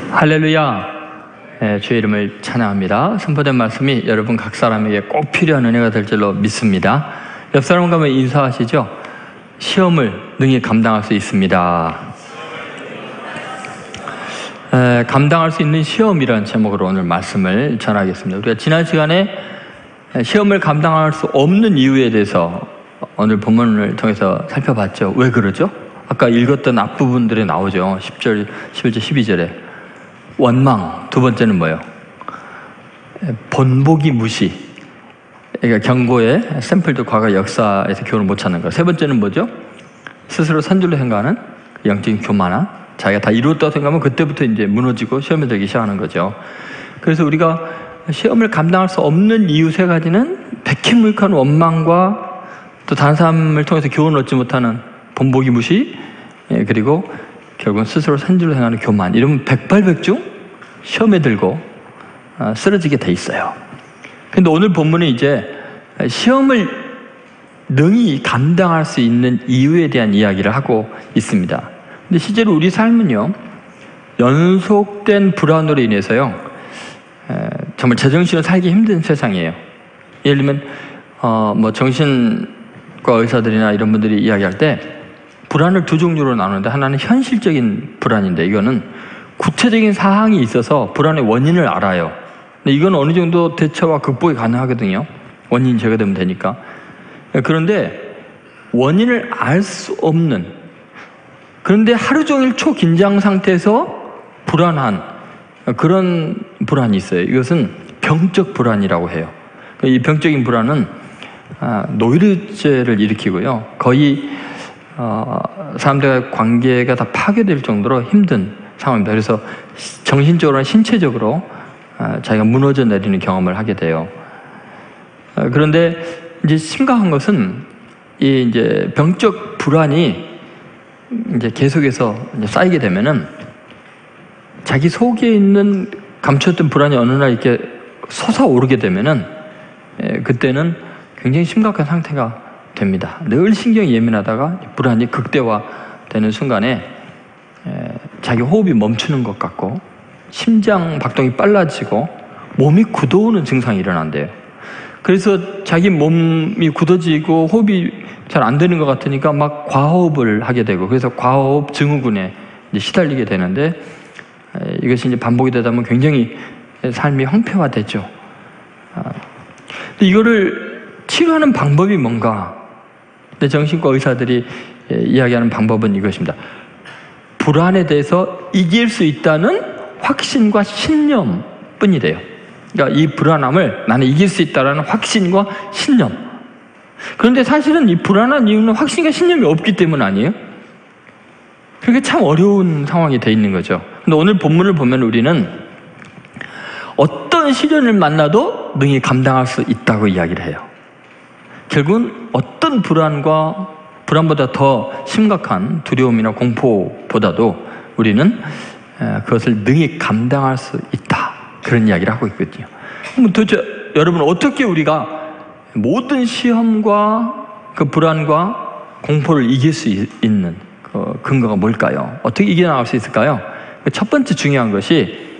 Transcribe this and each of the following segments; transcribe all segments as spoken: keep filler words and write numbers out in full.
할렐루야. 네, 주의 이름을 찬양합니다. 선포된 말씀이 여러분 각 사람에게 꼭 필요한 은혜가 될 줄로 믿습니다. 옆 사람과 한번 인사하시죠. 시험을 능히 감당할 수 있습니다. 에, 감당할 수 있는 시험이라는 제목으로 오늘 말씀을 전하겠습니다. 우리가 지난 시간에 시험을 감당할 수 없는 이유에 대해서 오늘 본문을 통해서 살펴봤죠. 왜 그러죠? 아까 읽었던 앞부분들에 나오죠. 십 절, 십일 절, 십이 절에 원망. 두 번째는 뭐예요? 본보기 무시. 그러니까 경고의 샘플도 과거 역사에서 교훈을 못 찾는 거예요. 세 번째는 뭐죠? 스스로 선줄로 생각하는 영적인 교만함. 자기가 다 이루었다고 생각하면 그때부터 이제 무너지고 시험에 들기 시작하는 거죠. 그래서 우리가 시험을 감당할 수 없는 이유 세 가지는 백희물칸 원망과 또 다른 사람을 통해서 교훈을 얻지 못하는 본보기 무시, 그리고 결국은 스스로 선줄로 행하는 교만. 이러면 백발백중 시험에 들고 쓰러지게 돼 있어요. 근데 오늘 본문은 이제 시험을 능히 감당할 수 있는 이유에 대한 이야기를 하고 있습니다. 근데 실제로 우리 삶은요, 연속된 불안으로 인해서요, 정말 제정신으로 살기 힘든 세상이에요. 예를 들면 어, 뭐 정신과 의사들이나 이런 분들이 이야기할 때 불안을 두 종류로 나누는데, 하나는 현실적인 불안인데 이거는 구체적인 사항이 있어서 불안의 원인을 알아요. 근데 이건 어느 정도 대처와 극복이 가능하거든요. 원인이 제거되면 되니까. 그런데 원인을 알 수 없는, 그런데 하루 종일 초긴장 상태에서 불안한 그런 불안이 있어요. 이것은 병적 불안이라고 해요. 이 병적인 불안은 노이로제를 일으키고요, 거의 어, 사람들과의 관계가 다 파괴될 정도로 힘든 상황입니다. 그래서 정신적으로나 신체적으로 어, 자기가 무너져 내리는 경험을 하게 돼요. 어, 그런데 이제 심각한 것은 이 이제 병적 불안이 이제 계속해서 이제 쌓이게 되면은 자기 속에 있는 감췄던 불안이 어느 날 이렇게 솟아오르게 되면은 에, 그때는 굉장히 심각한 상태가 됩니다. 늘 신경이 예민하다가 불안이 극대화되는 순간에 에, 자기 호흡이 멈추는 것 같고 심장 박동이 빨라지고 몸이 굳어오는 증상이 일어난대요. 그래서 자기 몸이 굳어지고 호흡이 잘 안 되는 것 같으니까 막 과호흡을 하게 되고, 그래서 과호흡 증후군에 이제 시달리게 되는데, 에, 이것이 이제 반복이 되다 보면 굉장히 삶이 황폐화되죠. 아, 근데 이거를 치료하는 방법이 뭔가? 근데 정신과 의사들이 이야기하는 방법은 이것입니다. 불안에 대해서 이길 수 있다는 확신과 신념뿐이 돼요. 그러니까 이 불안함을 나는 이길 수 있다는 확신과 신념. 그런데 사실은 이 불안한 이유는 확신과 신념이 없기 때문 아니에요? 그게 참 어려운 상황이 돼 있는 거죠. 근데 오늘 본문을 보면 우리는 어떤 시련을 만나도 능히 감당할 수 있다고 이야기를 해요. 결국은 어떤 불안과 불안보다 더 심각한 두려움이나 공포보다도 우리는 그것을 능히 감당할 수 있다, 그런 이야기를 하고 있거든요. 그럼 도대체 여러분, 어떻게 우리가 모든 시험과 그 불안과 공포를 이길 수 있는 그 근거가 뭘까요? 어떻게 이겨나갈 수 있을까요? 첫 번째 중요한 것이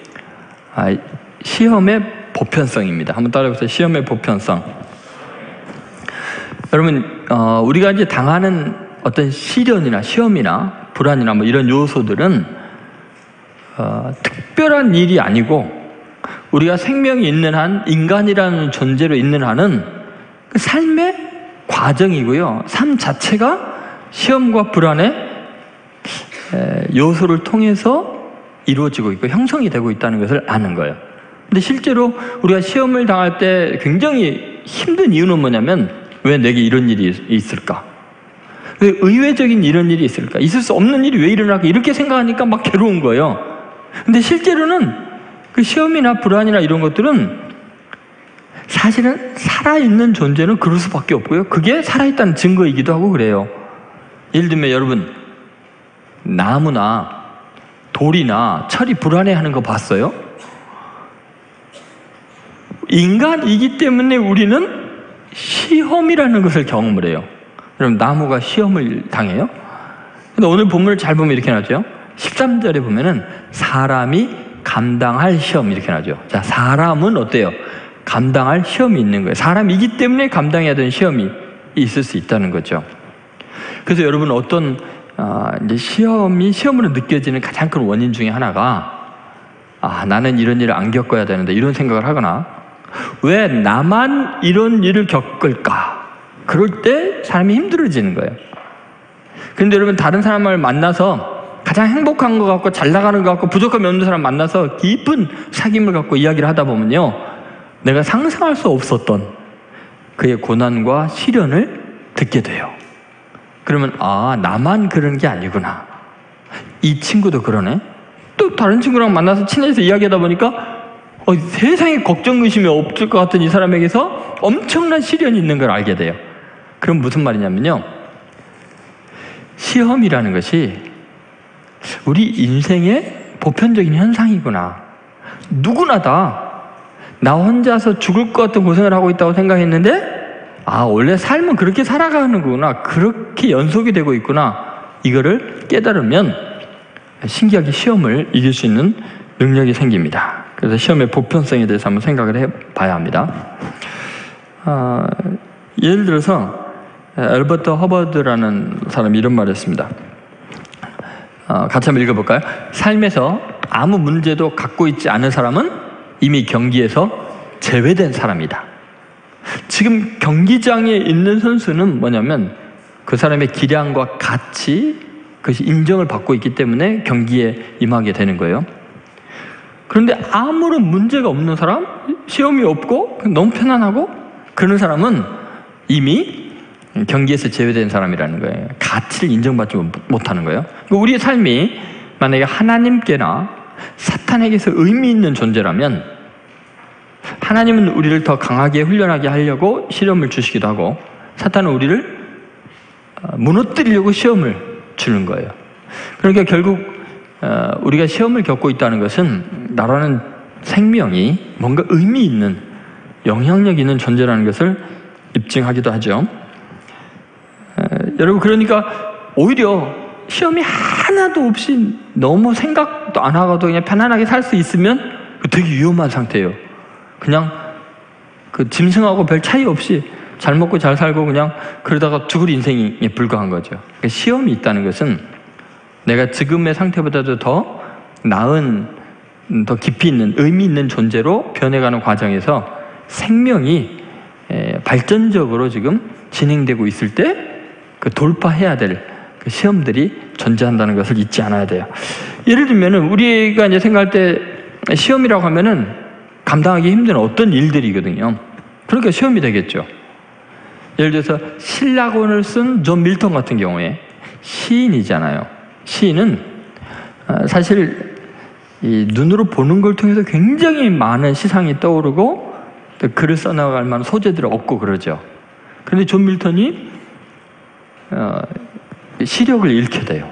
시험의 보편성입니다. 한번 따라해보세요. 시험의 보편성. 여러분, 어, 우리가 이제 당하는 어떤 시련이나 시험이나 불안이나 뭐 이런 요소들은 어, 특별한 일이 아니고 우리가 생명이 있는 한, 인간이라는 존재로 있는 한은 그 삶의 과정이고요, 삶 자체가 시험과 불안의 에, 요소를 통해서 이루어지고 있고 형성이 되고 있다는 것을 아는 거예요. 근데 실제로 우리가 시험을 당할 때 굉장히 힘든 이유는 뭐냐면, 왜 내게 이런 일이 있을까? 왜 의외적인 이런 일이 있을까? 있을 수 없는 일이 왜 일어날까? 이렇게 생각하니까 막 괴로운 거예요. 근데 실제로는 그 시험이나 불안이나 이런 것들은 사실은 살아있는 존재는 그럴 수밖에 없고요, 그게 살아있다는 증거이기도 하고 그래요. 예를 들면 여러분, 나무나 돌이나 철이 불안해하는 거 봤어요? 인간이기 때문에 우리는 시험이라는 것을 경험을 해요. 그럼 나무가 시험을 당해요? 근데 오늘 본문을 잘 보면 이렇게 나오죠. 십삼 절에 보면은 사람이 감당할 시험 이렇게 나죠. 자, 사람은 어때요? 감당할 시험이 있는 거예요. 사람이기 때문에 감당해야 되는 시험이 있을 수 있다는 거죠. 그래서 여러분 어떤 어, 이제 시험이 시험으로 느껴지는 가장 큰 원인 중에 하나가 아, 나는 이런 일을 안 겪어야 되는데 이런 생각을 하거나 왜 나만 이런 일을 겪을까? 그럴 때 사람이 힘들어지는 거예요. 그런데 여러분 다른 사람을 만나서 가장 행복한 것 같고 잘 나가는 것 같고 부족함이 없는 사람 만나서 깊은 사귐을 갖고 이야기를 하다 보면요, 내가 상상할 수 없었던 그의 고난과 시련을 듣게 돼요. 그러면 아, 나만 그런 게 아니구나. 이 친구도 그러네. 또 다른 친구랑 만나서 친해서 이야기하다 보니까 어, 세상에 걱정 의심이 없을 것 같은 이 사람에게서 엄청난 시련이 있는 걸 알게 돼요. 그럼 무슨 말이냐면요, 시험이라는 것이 우리 인생의 보편적인 현상이구나. 누구나 다 나 혼자서 죽을 것 같은 고생을 하고 있다고 생각했는데 아, 원래 삶은 그렇게 살아가는구나, 그렇게 연속이 되고 있구나, 이거를 깨달으면 신기하게 시험을 이길 수 있는 능력이 생깁니다. 그래서 시험의 보편성에 대해서 한번 생각을 해봐야 합니다. 아, 예를 들어서 엘버트 허버드라는 사람이 이런 말을 했습니다. 아, 같이 한번 읽어볼까요? 삶에서 아무 문제도 갖고 있지 않은 사람은 이미 경기에서 제외된 사람이다. 지금 경기장에 있는 선수는 뭐냐면 그 사람의 기량과 가치, 그것이 인정을 받고 있기 때문에 경기에 임하게 되는 거예요. 그런데 아무런 문제가 없는 사람, 시험이 없고 너무 편안하고 그런 사람은 이미 경기에서 제외된 사람이라는 거예요. 가치를 인정받지 못하는 거예요. 우리의 삶이 만약에 하나님께나 사탄에게서 의미 있는 존재라면 하나님은 우리를 더 강하게 훈련하게 하려고 시험을 주시기도 하고 사탄은 우리를 무너뜨리려고 시험을 주는 거예요. 그러니까 결국 우리가 시험을 겪고 있다는 것은 나라는 생명이 뭔가 의미 있는, 영향력 있는 존재라는 것을 입증하기도 하죠. 여러분, 그러니까 오히려 시험이 하나도 없이 너무 생각도 안 하고도 그냥 편안하게 살 수 있으면 되게 위험한 상태예요. 그냥 그 짐승하고 별 차이 없이 잘 먹고 잘 살고 그냥 그러다가 죽을 인생에 불과한 거죠. 그러니까 시험이 있다는 것은 내가 지금의 상태보다도 더 나은, 더 깊이 있는, 의미 있는 존재로 변해가는 과정에서 생명이 발전적으로 지금 진행되고 있을 때 그 돌파해야 될 그 시험들이 존재한다는 것을 잊지 않아야 돼요. 예를 들면은 우리가 이제 생각할 때 시험이라고 하면은 감당하기 힘든 어떤 일들이거든요. 그러니까 시험이 되겠죠. 예를 들어서 신라곤을 쓴 존 밀턴 같은 경우에 시인이잖아요. 시인은 사실 이 눈으로 보는 걸 통해서 굉장히 많은 시상이 떠오르고 글을 써나갈 만한 소재들을 얻고 그러죠. 그런데 존 밀턴이 어, 시력을 잃게 돼요.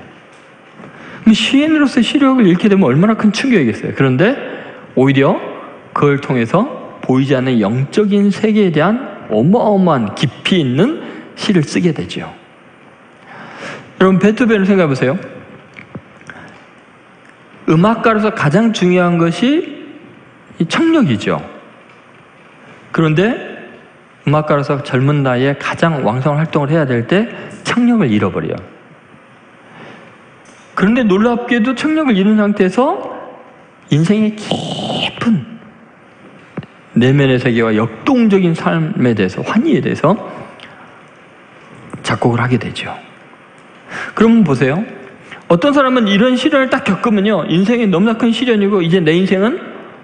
시인으로서 시력을 잃게 되면 얼마나 큰 충격이겠어요. 그런데 오히려 그걸 통해서 보이지 않는 영적인 세계에 대한 어마어마한 깊이 있는 시를 쓰게 되죠. 여러분, 베토벤을 생각해 보세요. 음악가로서 가장 중요한 것이 이 청력이죠. 그런데 음악가로서 젊은 나이에 가장 왕성한 활동을 해야 될 때 청력을 잃어버려요. 그런데 놀랍게도 청력을 잃은 상태에서 인생의 깊은 내면의 세계와 역동적인 삶에 대해서, 환희에 대해서 작곡을 하게 되죠. 그럼 보세요. 어떤 사람은 이런 시련을 딱 겪으면요, 인생이 너무나 큰 시련이고 이제 내 인생은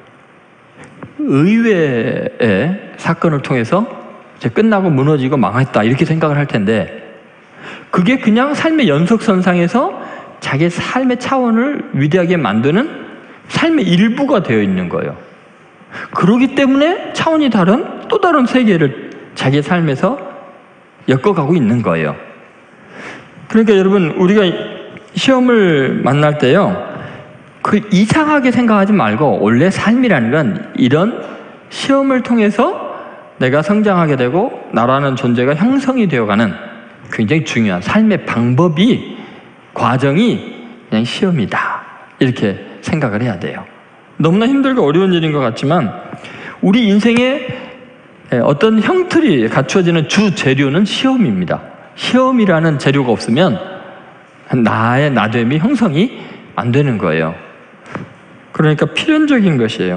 의외의 사건을 통해서 이제 끝나고 무너지고 망했다, 이렇게 생각을 할 텐데 그게 그냥 삶의 연속선상에서 자기 삶의 차원을 위대하게 만드는 삶의 일부가 되어 있는 거예요. 그렇기 때문에 차원이 다른 또 다른 세계를 자기의 삶에서 엮어가고 있는 거예요. 그러니까 여러분, 우리가 시험을 만날 때요, 그 이상하게 생각하지 말고 원래 삶이라는 건 이런 시험을 통해서 내가 성장하게 되고 나라는 존재가 형성이 되어가는 굉장히 중요한 삶의 방법이, 과정이 그냥 시험이다, 이렇게 생각을 해야 돼요. 너무나 힘들고 어려운 일인 것 같지만 우리 인생에 어떤 형틀이 갖추어지는 주 재료는 시험입니다. 시험이라는 재료가 없으면 나의 나됨이 형성이 안 되는 거예요. 그러니까 필연적인 것이에요.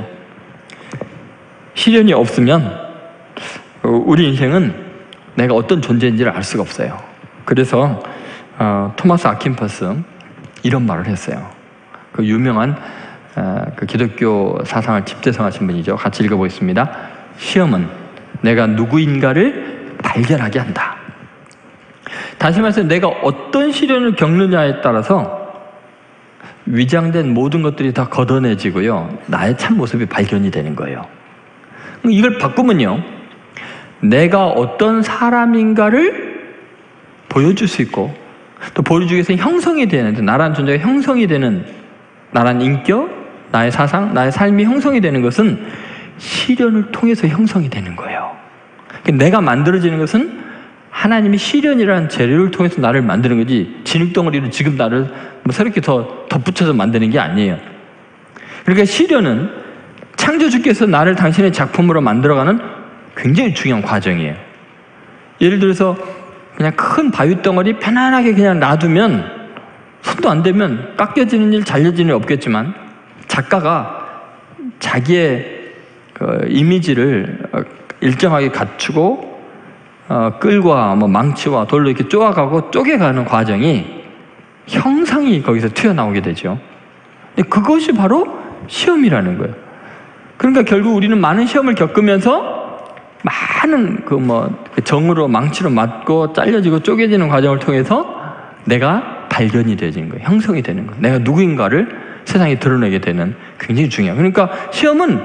시련이 없으면 우리 인생은 내가 어떤 존재인지를 알 수가 없어요. 그래서 어, 토마스 아킨퍼스 이런 말을 했어요. 그 유명한 어, 그 기독교 사상을 집대성하신 분이죠. 같이 읽어보겠습니다. 시험은 내가 누구인가를 발견하게 한다. 다시 말해서 내가 어떤 시련을 겪느냐에 따라서 위장된 모든 것들이 다 걷어내지고요, 나의 참모습이 발견이 되는 거예요. 이걸 바꾸면요, 내가 어떤 사람인가를 보여줄 수 있고 또 보여주기 위해서 형성이 되는데, 나라는 존재가 형성이 되는, 나라는 인격, 나의 사상, 나의 삶이 형성이 되는 것은 시련을 통해서 형성이 되는 거예요. 내가 만들어지는 것은 하나님이 시련이라는 재료를 통해서 나를 만드는 거지, 진흙덩어리로 지금 나를 뭐 새롭게 더 덧붙여서 만드는 게 아니에요. 그러니까 시련은 창조주께서 나를 당신의 작품으로 만들어가는 굉장히 중요한 과정이에요. 예를 들어서 그냥 큰 바위덩어리 편안하게 그냥 놔두면, 손도 안 대면 깎여지는 일, 잘려지는 일 없겠지만, 작가가 자기의 그 이미지를 일정하게 갖추고 어, 끌과 뭐 망치와 돌로 이렇게 쪼아가고 쪼개가는 과정이, 형상이 거기서 튀어나오게 되죠. 근데 그것이 바로 시험이라는 거예요. 그러니까 결국 우리는 많은 시험을 겪으면서 많은 그 뭐 정으로 망치로 맞고 잘려지고 쪼개지는 과정을 통해서 내가 발견이 되는 거예요. 형성이 되는 거예요. 내가 누구인가를 세상에 드러내게 되는, 굉장히 중요해요. 그러니까 시험은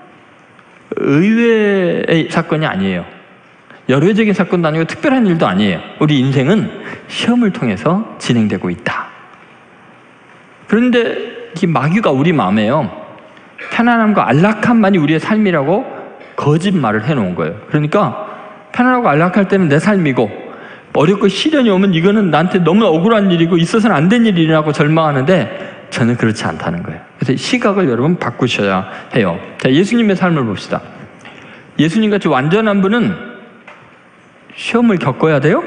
의외의 사건이 아니에요. 열외적인 사건도 아니고 특별한 일도 아니에요. 우리 인생은 시험을 통해서 진행되고 있다. 그런데 이 마귀가 우리 마음에요, 편안함과 안락함만이 우리의 삶이라고 거짓말을 해놓은 거예요. 그러니까 편안하고 안락할 때는 내 삶이고, 어렵고 시련이 오면 이거는 나한테 너무 억울한 일이고 있어서는 안 된 일이라고 절망하는데, 저는 그렇지 않다는 거예요. 그래서 시각을 여러분 바꾸셔야 해요. 자, 예수님의 삶을 봅시다. 예수님같이 완전한 분은 시험을 겪어야 돼요?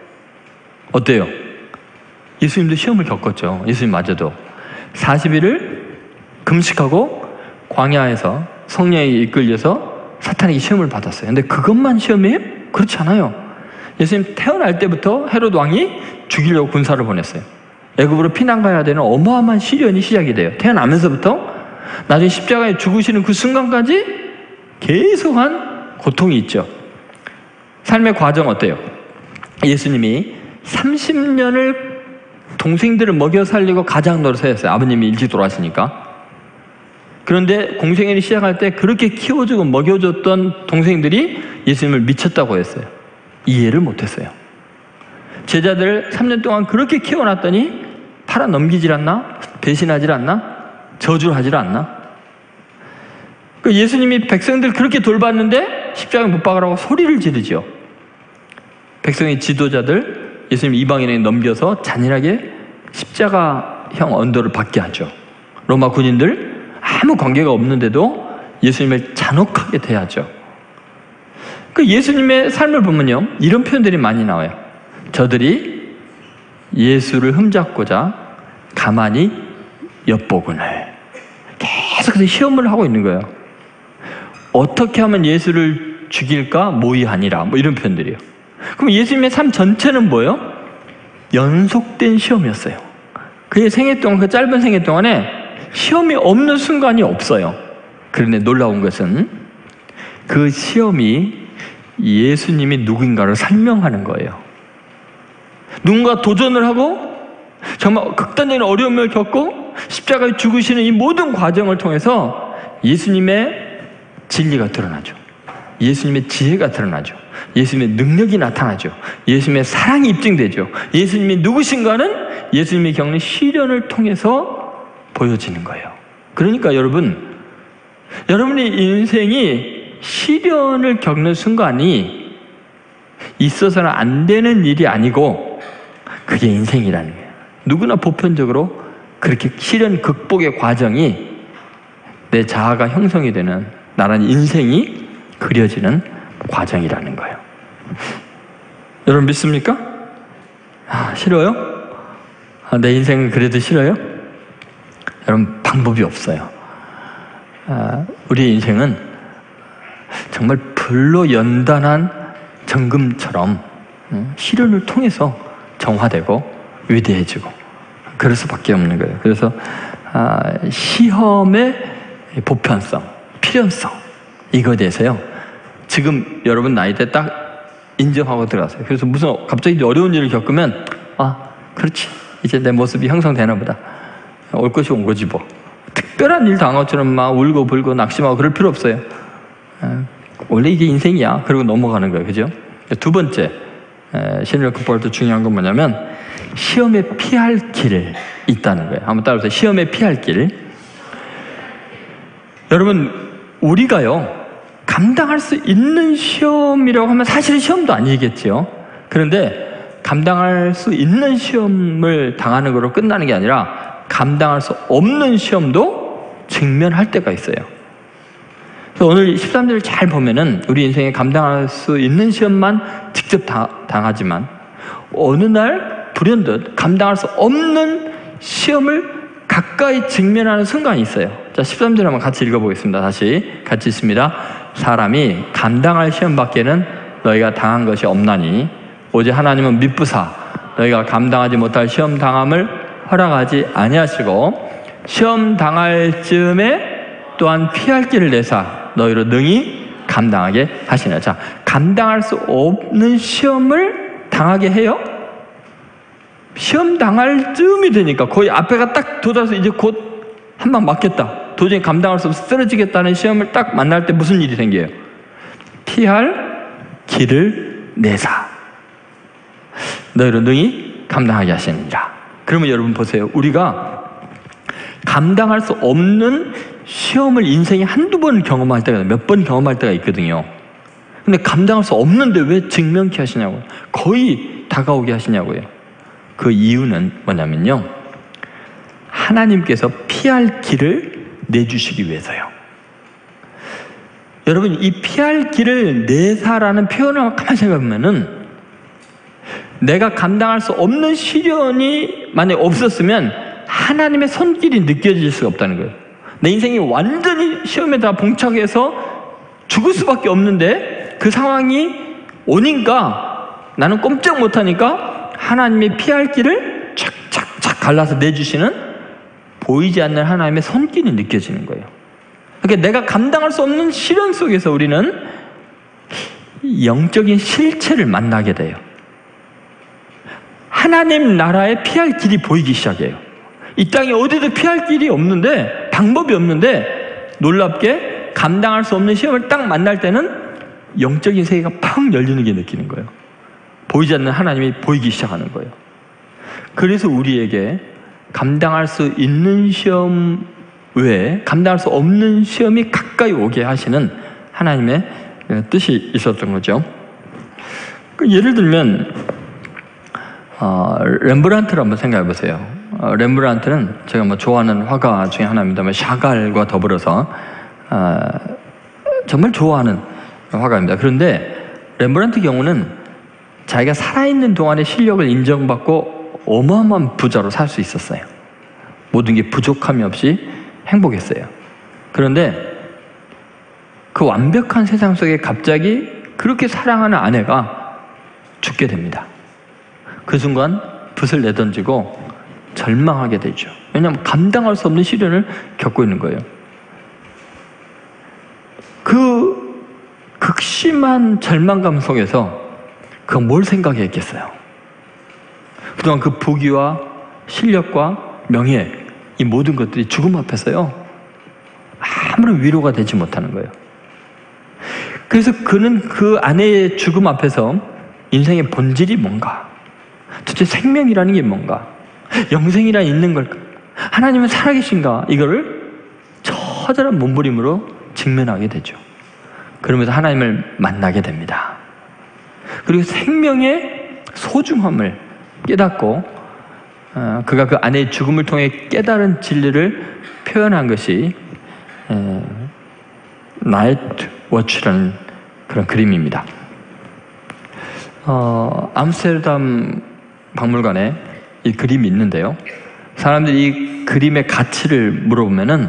어때요? 예수님도 시험을 겪었죠. 예수님마저도 사십 일을 금식하고 광야에서 성령에 이끌려서 사탄에게 시험을 받았어요. 근데 그것만 시험이에요? 그렇지 않아요. 예수님 태어날 때부터 헤롯 왕이 죽이려고 군사를 보냈어요. 애굽으로 피난 가야 되는 어마어마한 시련이 시작이 돼요. 태어나면서부터 나중에 십자가에 죽으시는 그 순간까지 계속한 고통이 있죠. 삶의 과정 어때요? 예수님이 삼십 년을 동생들을 먹여 살리고 가장 노릇하셨어요. 아버님이 일찍 돌아가시니까. 그런데 공생애를 시작할 때 그렇게 키워주고 먹여줬던 동생들이 예수님을 미쳤다고 했어요. 이해를 못했어요. 제자들 삼 년 동안 그렇게 키워놨더니 팔아 넘기질 않나? 배신하질 않나? 저주하질 않나? 그 예수님이 백성들 그렇게 돌봤는데 십자가에 못 박으라고 소리를 지르죠. 백성의 지도자들 예수님 이방인에게 넘겨서 잔인하게 십자가형 언도를 받게 하죠. 로마 군인들 아무 관계가 없는데도 예수님을 잔혹하게 대하죠. 그 예수님의 삶을 보면요, 이런 표현들이 많이 나와요. 저들이 예수를 흠잡고자 가만히 엿보거늘. 계속해서 시험을 하고 있는 거예요. 어떻게 하면 예수를 죽일까 모의하니라, 뭐 이런 표현들이에요. 그럼 예수님의 삶 전체는 뭐예요? 연속된 시험이었어요. 그의 생애 동안, 그 짧은 생애 동안에 시험이 없는 순간이 없어요. 그런데 놀라운 것은 그 시험이 예수님이 누구인가를 설명하는 거예요. 누군가 도전을 하고 정말 극단적인 어려움을 겪고 십자가에 죽으시는 이 모든 과정을 통해서 예수님의 진리가 드러나죠. 예수님의 지혜가 드러나죠. 예수님의 능력이 나타나죠. 예수님의 사랑이 입증되죠. 예수님이 누구신가는 예수님이 겪는 시련을 통해서 보여지는 거예요. 그러니까 여러분, 여러분의 인생이 시련을 겪는 순간이 있어서는 안 되는 일이 아니고 그게 인생이라는 거예요. 누구나 보편적으로 그렇게 시련 극복의 과정이 내 자아가 형성이 되는 나란 인생이 그려지는 과정이라는 거예요. 여러분 믿습니까? 아, 싫어요? 아, 내 인생은 그래도 싫어요? 여러분 방법이 없어요. 아, 우리 인생은 정말 불로 연단한 정금처럼 시련을 통해서 정화되고 위대해지고 그럴 수밖에 없는 거예요. 그래서 아, 시험의 보편성, 필연성 이거에 대해서요 지금 여러분 나이대 딱 인정하고 들어가세요. 그래서 무슨 갑자기 어려운 일을 겪으면 아 그렇지 이제 내 모습이 형성되나 보다, 올 것이 온 거지 뭐. 특별한 일 당한 것처럼 막 울고 불고 낙심하고 그럴 필요 없어요. 아, 원래 이게 인생이야. 그리고 넘어가는 거예요. 그죠? 두 번째 신을 극복할 때 중요한 건 뭐냐면 시험에 피할 길이 있다는 거예요. 한번 따라해보세요. 시험에 피할 길. 여러분 우리가요 감당할 수 있는 시험이라고 하면 사실 시험도 아니겠지요. 그런데 감당할 수 있는 시험을 당하는 거로 끝나는 게 아니라 감당할 수 없는 시험도 직면할 때가 있어요. 그래서 오늘 십삼 절을 잘 보면은 우리 인생에 감당할 수 있는 시험만 직접 다, 당하지만 어느 날 불현듯 감당할 수 없는 시험을 가까이 직면하는 순간이 있어요. 자, 십삼 절 한번 같이 읽어보겠습니다. 다시 같이 있습니다. 사람이 감당할 시험 밖에는 너희가 당한 것이 없나니 오직 하나님은 미쁘사 너희가 감당하지 못할 시험 당함을 허락하지 아니하시고 시험 당할 즈음에 또한 피할 길을 내사 너희로 능히 감당하게 하시나. 자, 감당할 수 없는 시험을 당하게 해요. 시험 당할 즈음이 되니까 거의 앞에가 딱 도달해서 이제 곧 한 방 맞겠다, 도저히 감당할 수 없어 쓰러지겠다는 시험을 딱 만날 때 무슨 일이 생겨요? 피할 길을 내사 너희로 능히 감당하게 하시느니라. 그러면 여러분 보세요. 우리가 감당할 수 없는 시험을 인생에 한두 번 경험할 때가 몇 번 경험할 때가 있거든요. 근데 감당할 수 없는데 왜 직면케 하시냐고요. 거의 다가오게 하시냐고요. 그 이유는 뭐냐면요 하나님께서 피할 길을 내주시기 위해서요. 여러분 이 피할 길을 내사라는 표현을 가만히 생각하면은 내가 감당할 수 없는 시련이 만약에 없었으면 하나님의 손길이 느껴질 수가 없다는 거예요. 내 인생이 완전히 시험에 다 봉착해서 죽을 수밖에 없는데 그 상황이 오니까 나는 꼼짝 못하니까 하나님의 피할 길을 착착착 갈라서 내주시는 보이지 않는 하나님의 손길이 느껴지는 거예요. 그러니까 내가 감당할 수 없는 시련 속에서 우리는 영적인 실체를 만나게 돼요. 하나님 나라에 피할 길이 보이기 시작해요. 이 땅에 어디도 피할 길이 없는데 방법이 없는데 놀랍게 감당할 수 없는 시험을 딱 만날 때는 영적인 세계가 팍 열리는 게 느끼는 거예요. 보이지 않는 하나님이 보이기 시작하는 거예요. 그래서 우리에게 감당할 수 있는 시험 외에 감당할 수 없는 시험이 가까이 오게 하시는 하나님의 뜻이 있었던 거죠. 예를 들면 어, 렘브란트를 한번 생각해 보세요. 어, 렘브란트는 제가 뭐 좋아하는 화가 중에 하나입니다만 샤갈과 더불어서 어, 정말 좋아하는 화가입니다. 그런데 렘브란트 경우는 자기가 살아있는 동안의 실력을 인정받고 어마어마한 부자로 살 수 있었어요. 모든 게 부족함이 없이 행복했어요. 그런데 그 완벽한 세상 속에 갑자기 그렇게 사랑하는 아내가 죽게 됩니다. 그 순간 붓을 내던지고 절망하게 되죠. 왜냐하면 감당할 수 없는 시련을 겪고 있는 거예요. 그 극심한 절망감 속에서 그가 뭘 생각했겠어요? 그동안 그 부귀와 실력과 명예, 이 모든 것들이 죽음 앞에서요 아무런 위로가 되지 못하는 거예요. 그래서 그는 그 아내의 죽음 앞에서 인생의 본질이 뭔가, 도대체 생명이라는 게 뭔가, 영생이란 있는 걸까, 하나님은 살아계신가, 이거를 처절한 몸부림으로 직면하게 되죠. 그러면서 하나님을 만나게 됩니다. 그리고 생명의 소중함을 깨닫고 어, 그가 그 아내의 죽음을 통해 깨달은 진리를 표현한 것이 에, 나이트 워치라는 그런 그림입니다. 어, 암스테르담 박물관에 이 그림이 있는데요. 사람들이 이 그림의 가치를 물어보면은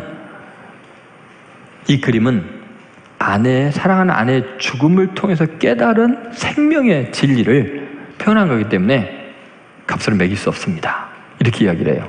이 그림은 아내의, 사랑하는 아내의 죽음을 통해서 깨달은 생명의 진리를 표현한 거기 때문에 값을 매길 수 없습니다. 이렇게 이야기를 해요.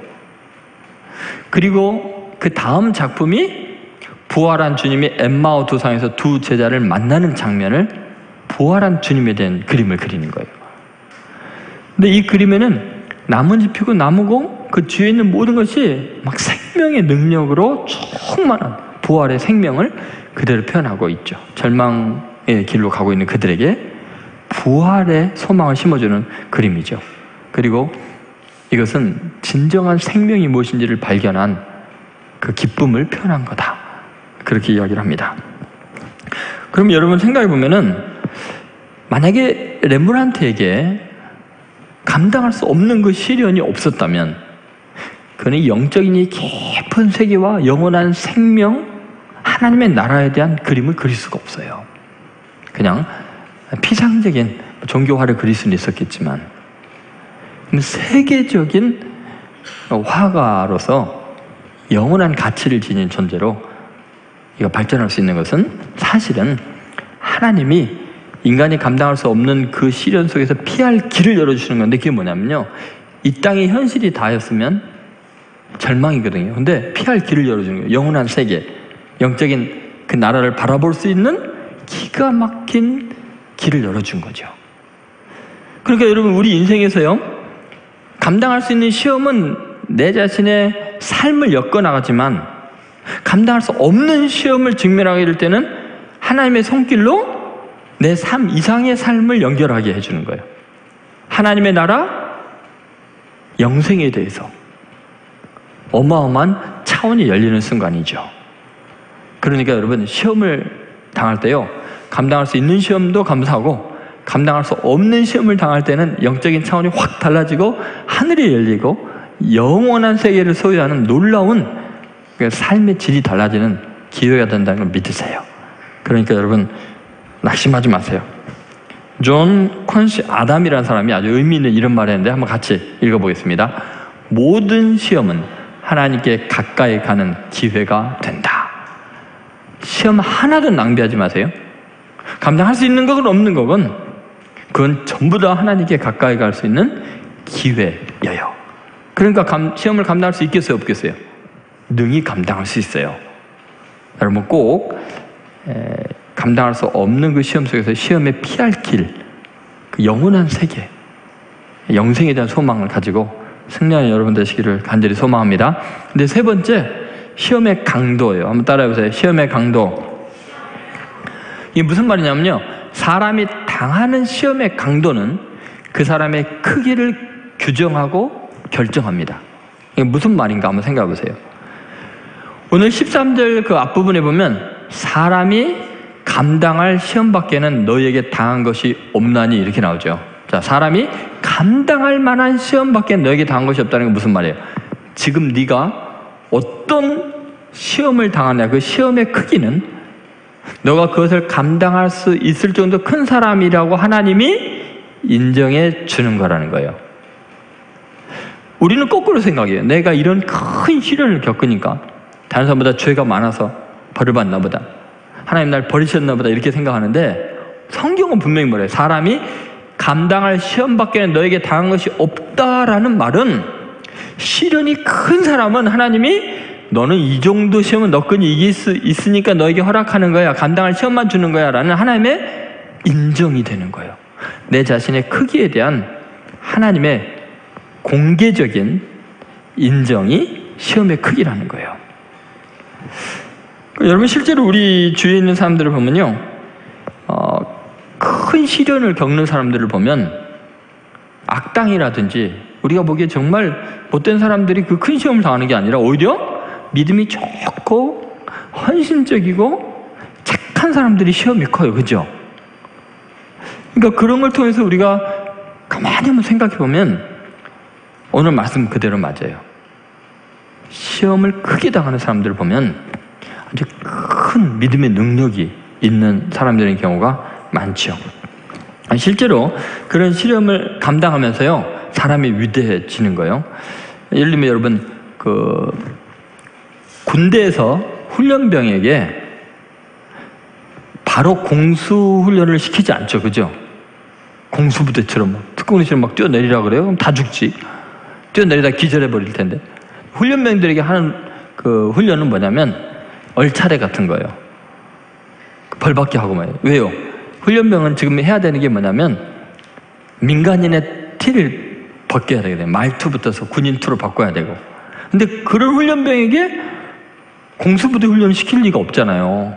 그리고 그 다음 작품이 부활한 주님이 엠마오 도상에서 두 제자를 만나는 장면을 부활한 주님에 대한 그림을 그리는 거예요. 근데 이 그림에는 나뭇잎 피고 나무고 그 뒤에 있는 모든 것이 막 생명의 능력으로 충만한 부활의 생명을 그대로 표현하고 있죠. 절망의 길로 가고 있는 그들에게 부활의 소망을 심어주는 그림이죠. 그리고 이것은 진정한 생명이 무엇인지를 발견한 그 기쁨을 표현한 거다. 그렇게 이야기를 합니다. 그럼 여러분 생각해 보면은 만약에 렘브란트에게 감당할 수 없는 그 시련이 없었다면 그는 영적인 이 깊은 세계와 영원한 생명, 하나님의 나라에 대한 그림을 그릴 수가 없어요. 그냥 피상적인 종교화를 그릴 수는 있었겠지만 세계적인 화가로서 영원한 가치를 지닌 존재로 이거 발전할 수 있는 것은 사실은 하나님이 인간이 감당할 수 없는 그 시련 속에서 피할 길을 열어주시는 건데 그게 뭐냐면요, 이 땅의 현실이 다였으면 절망이거든요. 근데 피할 길을 열어주는 거예요. 영원한 세계, 영적인 그 나라를 바라볼 수 있는 기가 막힌 길을 열어준 거죠. 그러니까 여러분, 우리 인생에서요, 감당할 수 있는 시험은 내 자신의 삶을 엮어나가지만 감당할 수 없는 시험을 직면하게 될 때는 하나님의 손길로 내 삶 이상의 삶을 연결하게 해주는 거예요. 하나님의 나라, 영생에 대해서 어마어마한 차원이 열리는 순간이죠. 그러니까 여러분, 시험을 당할 때요, 감당할 수 있는 시험도 감사하고 감당할 수 없는 시험을 당할 때는 영적인 차원이 확 달라지고 하늘이 열리고 영원한 세계를 소유하는 놀라운 삶의 질이 달라지는 기회가 된다는 걸 믿으세요. 그러니까 여러분, 낙심하지 마세요. 존 콘시 아담이라는 사람이 아주 의미 있는 이런 말을 했는데 한번 같이 읽어보겠습니다. 모든 시험은 하나님께 가까이 가는 기회가 된다. 시험 하나도 낭비하지 마세요. 감당할 수 있는 것은 없는 것은 그건 전부 다 하나님께 가까이 갈 수 있는 기회여요. 그러니까 감, 시험을 감당할 수 있겠어요, 없겠어요? 능히 감당할 수 있어요. 여러분 꼭 에, 감당할 수 없는 그 시험 속에서 시험에 피할 길, 그 영원한 세계, 영생에 대한 소망을 가지고 승리하는 여러분 되시기를 간절히 소망합니다. 근데 세 번째, 시험의 강도예요. 한번 따라해보세요. 시험의 강도. 이게 무슨 말이냐면요, 사람이 당하는 시험의 강도는 그 사람의 크기를 규정하고 결정합니다. 이게 무슨 말인가 한번 생각해 보세요. 오늘 십삼 절 그 앞부분에 보면 사람이 감당할 시험밖에는 너희에게 당한 것이 없나니 이렇게 나오죠. 자, 사람이 감당할 만한 시험밖에 너에게 당한 것이 없다는 건 무슨 말이에요? 지금 네가 어떤 시험을 당하냐, 그 시험의 크기는 너가 그것을 감당할 수 있을 정도 큰 사람이라고 하나님이 인정해 주는 거라는 거예요. 우리는 거꾸로 생각해요. 내가 이런 큰 시련을 겪으니까 다른 사람보다 죄가 많아서 벌을 받나 보다, 하나님 날 버리셨나 보다, 이렇게 생각하는데 성경은 분명히 뭐래요? 사람이 감당할 시험밖에 너에게 당한 것이 없다라는 말은 시련이 큰 사람은 하나님이 너는 이 정도 시험은 너끈히 이길 수 있으니까 너에게 허락하는 거야, 감당할 시험만 주는 거야 라는 하나님의 인정이 되는 거예요. 내 자신의 크기에 대한 하나님의 공개적인 인정이 시험의 크기라는 거예요. 여러분, 실제로 우리 주위에 있는 사람들을 보면요, 어, 큰 시련을 겪는 사람들을 보면 악당이라든지 우리가 보기에 정말 못된 사람들이 그 큰 시험을 당하는 게 아니라 오히려 믿음이 좋고 헌신적이고 착한 사람들이 시험이 커요. 그죠? 그러니까 그런 걸 통해서 우리가 가만히 한번 생각해 보면 오늘 말씀 그대로 맞아요. 시험을 크게 당하는 사람들을 보면 이제 큰 믿음의 능력이 있는 사람들의 경우가 많죠. 실제로 그런 시련을 감당하면서요, 사람이 위대해지는 거예요. 예를 들면 여러분, 그 군대에서 훈련병에게 바로 공수훈련을 시키지 않죠, 그죠? 공수부대처럼 막 특공대처럼 막 뛰어내리라 그래요? 그럼 다 죽지. 뛰어내리다 기절해 버릴 텐데. 훈련병들에게 하는 그 훈련은 뭐냐면 얼차례 같은 거예요. 벌받게 하고 말이에요. 왜요? 훈련병은 지금 해야 되는 게 뭐냐면 민간인의 티를 벗겨야 되게 돼요. 말투부터서 군인 투로 바꿔야 되고. 근데 그런 훈련병에게 공수부대 훈련을 시킬 리가 없잖아요.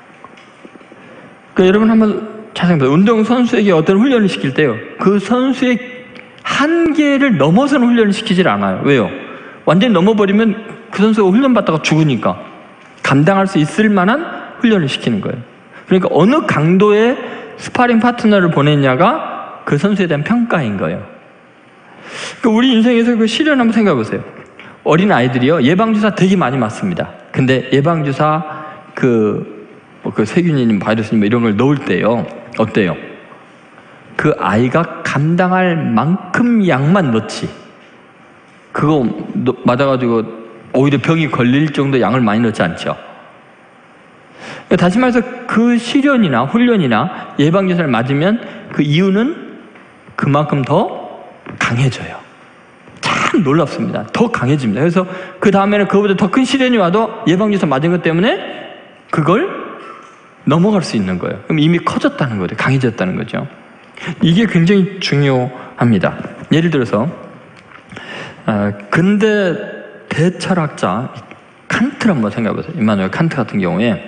그러니까 여러분 한번 잘 생각해보세요. 운동선수에게 어떤 훈련을 시킬 때요, 그 선수의 한계를 넘어서는 훈련을 시키질 않아요. 왜요? 완전히 넘어버리면 그 선수가 훈련받다가 죽으니까 감당할 수 있을 만한 훈련을 시키는 거예요. 그러니까 어느 강도의 스파링 파트너를 보냈냐가 그 선수에 대한 평가인 거예요. 그러니까 우리 인생에서 그 시련 한번 생각해 보세요. 어린 아이들이요, 예방주사 되게 많이 맞습니다. 근데 예방주사 그, 뭐 그 세균이니 바이러스니 뭐 이런 걸 넣을 때요, 어때요? 그 아이가 감당할 만큼 양만 넣지. 그거 맞아가지고 오히려 병이 걸릴 정도 양을 많이 넣지 않죠. 그러니까 다시 말해서 그 시련이나 훈련이나 예방주사를 맞으면 그 이유는 그만큼 더 강해져요. 참 놀랍습니다. 더 강해집니다. 그래서 그 다음에는 그거보다 더 큰 시련이 와도 예방주사 맞은 것 때문에 그걸 넘어갈 수 있는 거예요. 그럼 이미 커졌다는 거죠. 강해졌다는 거죠. 이게 굉장히 중요합니다. 예를 들어서 어, 근대 대철학자 칸트를 한번 생각해 보세요. 임마누엘 칸트 같은 경우에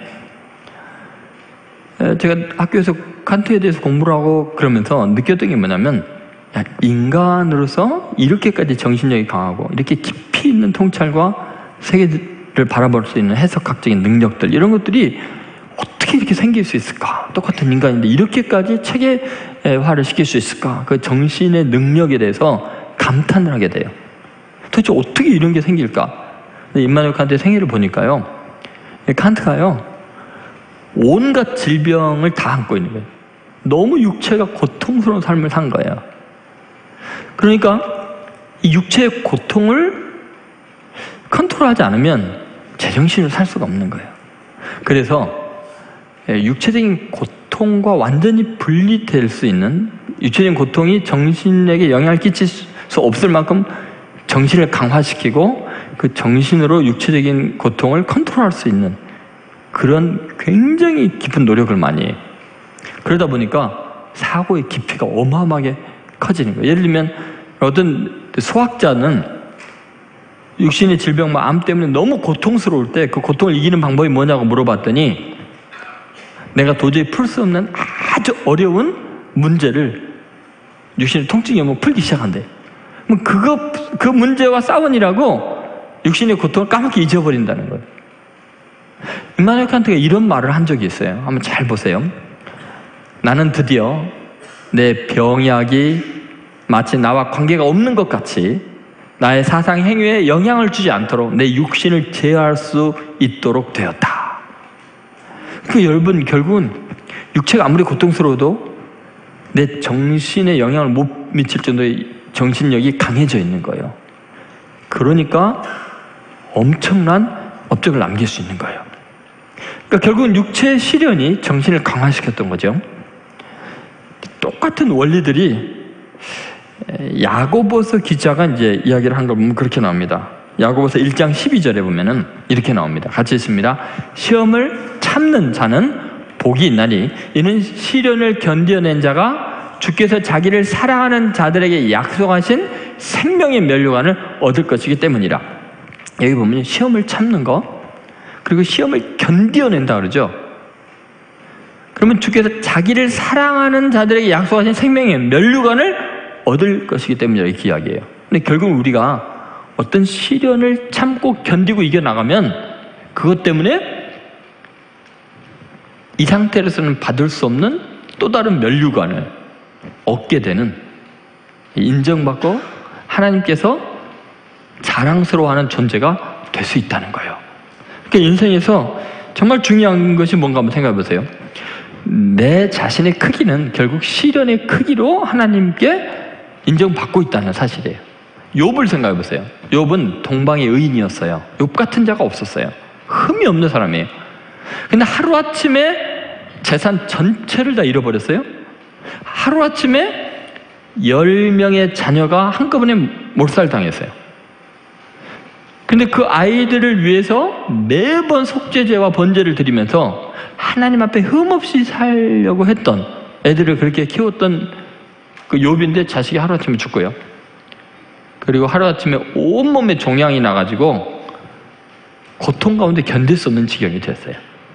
제가 학교에서 칸트에 대해서 공부를 하고 그러면서 느꼈던 게 뭐냐면, 야, 인간으로서 이렇게까지 정신력이 강하고 이렇게 깊이 있는 통찰과 세계를 바라볼 수 있는 해석학적인 능력들, 이런 것들이 어떻게 이렇게 생길 수 있을까? 똑같은 인간인데 이렇게까지 체계화를 시킬 수 있을까? 그 정신의 능력에 대해서 감탄을 하게 돼요. 도대체 어떻게 이런 게 생길까? 임마누엘 칸트의 생애를 보니까요, 칸트가요 온갖 질병을 다 안고 있는 거예요. 너무 육체가 고통스러운 삶을 산 거예요. 그러니까 이 육체의 고통을 컨트롤하지 않으면 제정신으로 살 수가 없는 거예요. 그래서 육체적인 고통과 완전히 분리될 수 있는, 육체적인 고통이 정신에게 영향을 끼칠 수 없을 만큼 정신을 강화시키고 그 정신으로 육체적인 고통을 컨트롤할 수 있는 그런 굉장히 깊은 노력을 많이 해요. 그러다 보니까 사고의 깊이가 어마어마하게 커지는 거예요. 예를 들면 어떤 소학자는 육신의 질병, 암 때문에 너무 고통스러울 때 그 고통을 이기는 방법이 뭐냐고 물어봤더니 내가 도저히 풀 수 없는 아주 어려운 문제를 육신의 통증이 오면 풀기 시작한대. 그럼 그거, 그 문제와 싸우느라고 육신의 고통을 까맣게 잊어버린다는 거예요. 임마누엘 칸트가 이런 말을 한 적이 있어요. 한번 잘 보세요. 나는 드디어 내 병약이 마치 나와 관계가 없는 것 같이 나의 사상 행위에 영향을 주지 않도록 내 육신을 제어할 수 있도록 되었다. 그 여러분, 결국은 육체가 아무리 고통스러워도 내 정신에 영향을 못 미칠 정도의 정신력이 강해져 있는 거예요. 그러니까 엄청난 업적을 남길 수 있는 거예요. 그러니까 결국은 육체의 시련이 정신을 강화시켰던 거죠. 똑같은 원리들이 야고보서 기자가 이제 이야기를 한 걸 보면 그렇게 나옵니다. 야고보서 일 장 십이 절에 보면은 이렇게 나옵니다. 같이 읽습니다. 시험을 참는 자는 복이 있나니 이는 시련을 견뎌낸 자가 주께서 자기를 사랑하는 자들에게 약속하신 생명의 면류관을 얻을 것이기 때문이라. 여기 보면 시험을 참는 거, 그리고 시험을 견뎌낸다 그러죠. 그러면 주께서 자기를 사랑하는 자들에게 약속하신 생명의 면류관을 얻을 것이기 때문이라, 이렇게 이야기해요. 근데 결국 우리가 어떤 시련을 참고 견디고 이겨나가면 그것 때문에 이 상태로서는 받을 수 없는 또 다른 면류관을 얻게 되는, 인정받고 하나님께서 자랑스러워하는 존재가 될 수 있다는 거예요. 그러니까 인생에서 정말 중요한 것이 뭔가 한번 생각해 보세요. 내 자신의 크기는 결국 시련의 크기로 하나님께 인정받고 있다는 사실이에요. 욥을 생각해 보세요. 욥은 동방의 의인이었어요. 욥 같은 자가 없었어요. 흠이 없는 사람이에요. 근데 하루아침에 재산 전체를 다 잃어버렸어요. 하루아침에 열 명의 자녀가 한꺼번에 몰살당했어요. 근데 그 아이들을 위해서 매번 속죄제와 번제를 드리면서 하나님 앞에 흠없이 살려고 했던, 애들을 그렇게 키웠던 그 욥인데 자식이 하루아침에 죽고요. 그리고 하루아침에 온몸에 종양이 나가지고 고통 가운데 견딜 수 없는 지경이 됐어요.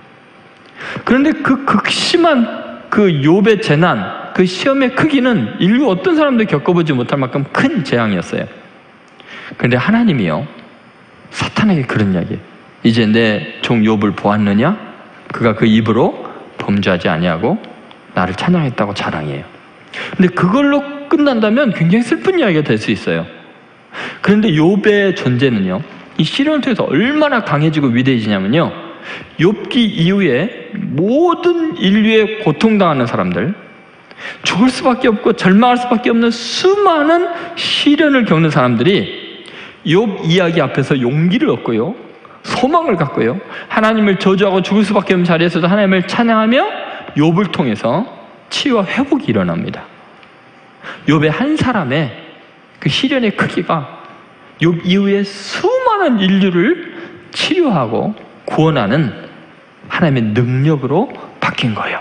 그런데 그 극심한 그 욥의 재난, 그 시험의 크기는 인류 어떤 사람도 겪어보지 못할 만큼 큰 재앙이었어요. 그런데 하나님이요, 사탄에게 그런 이야기, 이제 내 종 욥을 보았느냐? 그가 그 입으로 범죄하지 아니하고 나를 찬양했다고 자랑해요. 근데 그걸로 끝난다면 굉장히 슬픈 이야기가 될 수 있어요. 그런데 욥의 존재는요, 이 시련을 통해서 얼마나 강해지고 위대해지냐면요, 욥기 이후에 모든 인류의 고통당하는 사람들, 죽을 수밖에 없고 절망할 수밖에 없는 수많은 시련을 겪는 사람들이 욥 이야기 앞에서 용기를 얻고요, 소망을 갖고요, 하나님을 저주하고 죽을 수밖에 없는 자리에서도 하나님을 찬양하며 욥을 통해서 치유와 회복이 일어납니다. 욥의 한 사람의 그 시련의 크기가 욥 이후에 수많은 인류를 치료하고 구원하는 하나님의 능력으로 바뀐 거예요.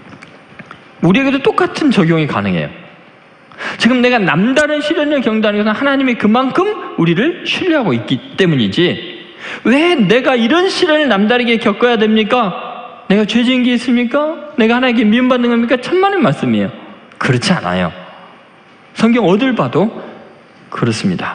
우리에게도 똑같은 적용이 가능해요. 지금 내가 남다른 시련을 겪는다는 것은 하나님이 그만큼 우리를 신뢰하고 있기 때문이지, 왜 내가 이런 시련을 남다르게 겪어야 됩니까? 내가 죄 지은 게 있습니까? 내가 하나님께 미움받는 겁니까? 천만의 말씀이에요. 그렇지 않아요. 성경 어딜 봐도 그렇습니다.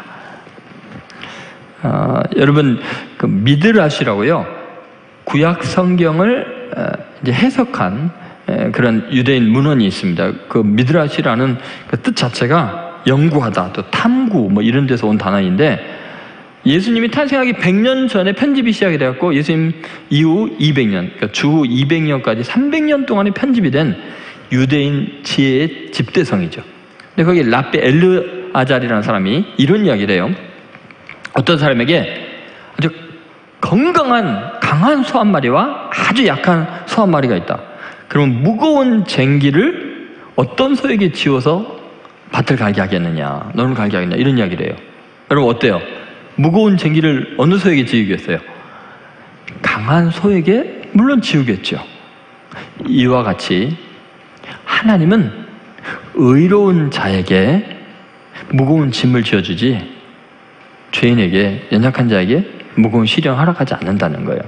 어, 여러분, 그 미드라시라고요, 구약 성경을 어, 이제 해석한 에, 그런 유대인 문헌이 있습니다. 그 미드라시라는 그 뜻 자체가 연구하다, 또 탐구, 뭐 이런 데서 온 단어인데, 예수님이 탄생하기 백 년 전에 편집이 시작이 되었고, 예수님 이후 이백 년, 그러니까 주 이백 년까지 삼백 년 동안에 편집이 된 유대인 지혜의 집대성이죠. 근데 거기 라베 엘르아잘이라는 사람이 이런 이야기를 해요. 어떤 사람에게 아주 건강한 강한 소 한 마리와 아주 약한 소 한 마리가 있다. 그러면 무거운 쟁기를 어떤 소에게 지워서 밭을 갈게 하겠느냐, 너를 갈게 하겠느냐, 이런 이야기를 해요. 여러분 어때요? 무거운 쟁기를 어느 소에게 지우겠어요? 강한 소에게 물론 지우겠죠. 이와 같이 하나님은 의로운 자에게 무거운 짐을 지어주지 죄인에게, 연약한 자에게 무거운 시련 허락하지 않는다는 거예요.